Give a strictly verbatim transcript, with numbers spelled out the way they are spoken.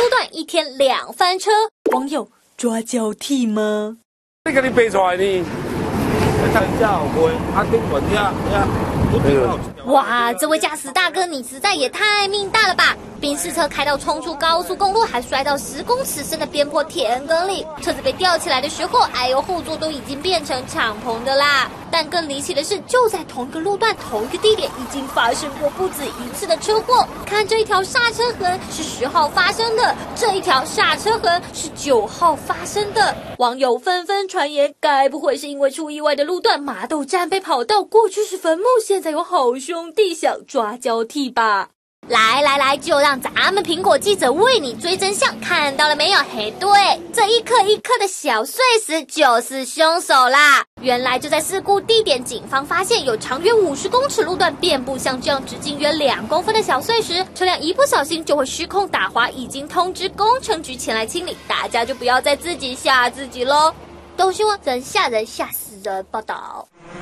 路段一天两翻车，网友抓交替吗？ 你给你背出来呢？看一下我阿丁管家呀。 哇，这位驾驶大哥，你实在也太命大了吧！宾士车开到冲出高速公路，还摔到十公尺深的边坡田埂里。车子被吊起来的时候，哎呦，后座都已经变成敞篷的啦。但更离奇的是，就在同一个路段、同一个地点，已经发生过不止一次的车祸。看这一条刹车痕是十号发生的，这一条刹车痕是九号发生的。网友纷纷传言，该不会是因为出意外的路段麻豆站被跑道过去是坟墓，现在有好兄弟想抓交替吧？来来来，就让咱们苹果记者为你追真相，看到了没有？嘿，对，这一颗一颗的小碎石就是凶手啦！原来就在事故地点，警方发现有长约五十公尺路段遍布像这样直径约两公分的小碎石，车辆一不小心就会失控打滑，已经通知工程局前来清理，大家就不要再自己吓自己咯。都希望人吓人吓死人报道。